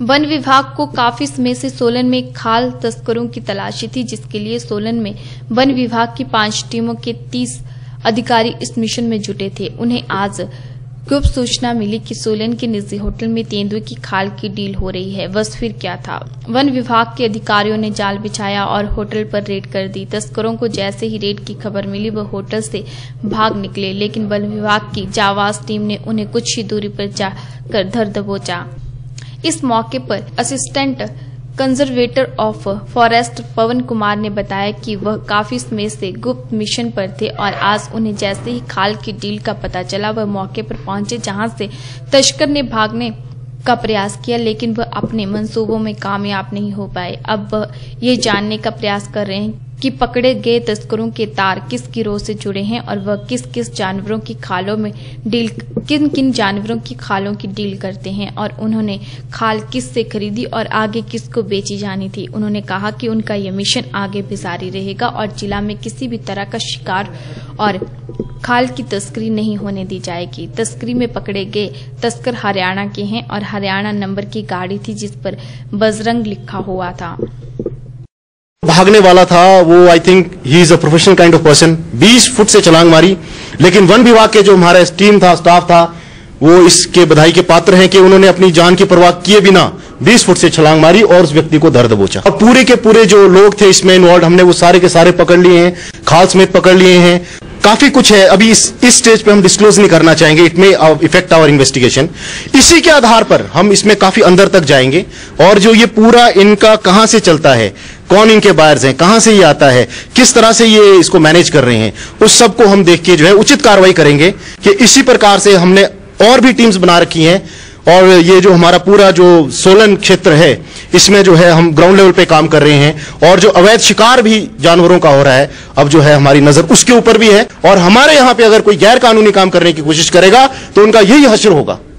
One विभाग को काफी समय से सोलन में खाल तस्करों की तलाशी थी, जिसके लिए सोलन में वन विभाग की 5 टीमों के 30 अधिकारी इस मिशन में जुटे थे। उन्हें आज गुप्त सूचना मिली कि सोलन के निजी होटल में तेंदुए की खाल की डील हो रही है। बस फिर क्या था, वन विभाग के अधिकारियों ने जाल बिछाया और होटल पर रेड कर दी। तस्करों को जैसे ही रेड की खबर मिली वह होटल से भाग निकले, लेकिन वन विभाग की जांबाज टीम ने उन्हें कुछ ही दूरी पर जाकर धर दबोचा। इस मौके पर assistant conservator of forest Pawan Kumar ने बताया कि वह काफी समय से गुप्त मिशन पर थे और आज उन्हें जैसे ही खाल की डील का पता चला वह मौके पर पहुंचे, जहां से तस्कर ने भागने का प्रयास किया, लेकिन वह अपने मंसूबों में कामयाब नहीं हो पाए। अब वह ये जानने का प्रयास कर रहे हैं कि पकड़े गए तस्करों के तार किस गिरोह से जुड़े हैं और वह किन किन जानवरों की खालों की डील करते हैं और उन्होंने खाल किस से खरीदी और आगे किसको बेची जानी थी। उन्होंने कहा कि उनका यह मिशन आगे भी जारी रहेगा और जिला में किसी भी तरह का शिकार और खाल की तस्करी नहीं होने दी जाएगी। तस्करी में पकड़े गए तस्कर हरियाणा के हैं और हरियाणा नंबर की गाड़ी थी जिस पर बजरंग लिखा हुआ था। भागने वाला था वो, I think he is a professional kind of person. 20 foot से छलांग मारी, लेकिन वन विभाग के जो हमारा टीम था, स्टाफ था, वो इसके बधाई के पात्र हैं कि उन्होंने अपनी जान की परवाह किए बिना 20 फुट से छलांग मारी और उस व्यक्ति को धर दबोचा। और पूरे के पूरे जो लोग थे इसमें इन्वॉल्व, हमने वो सारे के सारे पकड़ लिए हैं, खाल समेत पकड़ लिए हैं। काफी कुछ है, अभी इस स्टेज पे हम डिस्क्लोज नहीं करना चाहेंगे, it may affect our investigation. इसी के आधार पर हम इसमें काफी अंदर तक जाएंगे और जो ये पूरा इनका कहां से चलता है, कौन इनके बायर्स हैं, कहां से ये आता है, किस तरह से ये इसको मैनेज कर रहे हैं, उस सब को हम देख के जो है उचित कार्रवाई करेंगे। कि इसी प्रकार से हमने और भी टीम्स बना रखी हैं और ये जो हमारा पूरा जो सोलन क्षेत्र है इसमें जो है हम ग्राउंड लेवल पे काम कर रहे हैं और जो अवैध शिकार भी जानवरों का हो रहा है अब जो है हमारी नजर उसके ऊपर भी है। और हमारे यहाँ पे अगर कोई गैर कानूनी काम करने की कोशिश करेगा तो उनका यही हश्र होगा।